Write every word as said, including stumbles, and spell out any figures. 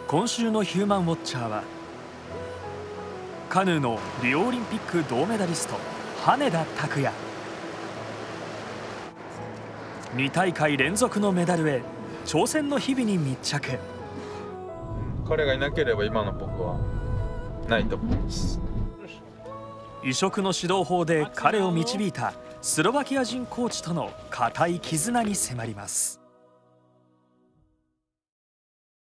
今週のヒューマンウォッチャーはカヌーのリオオリンピック銅メダリスト羽根田卓也。に大会連続のメダルへ挑戦の日々に密着。 彼がいなければ今の僕はないと思います。 異色の指導法で彼を導いたスロバキア人コーチとの固い絆に迫ります。